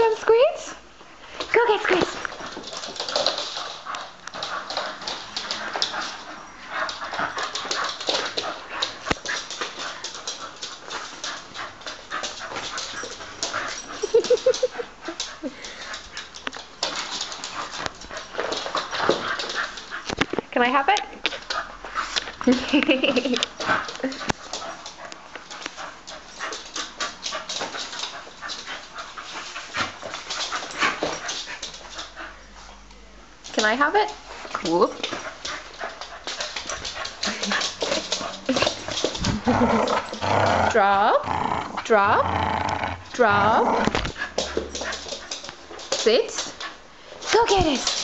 on Squid? Go get Squid. Can I have it? Can I have it? Whoop. Drop, drop, drop. Sit. Go get it.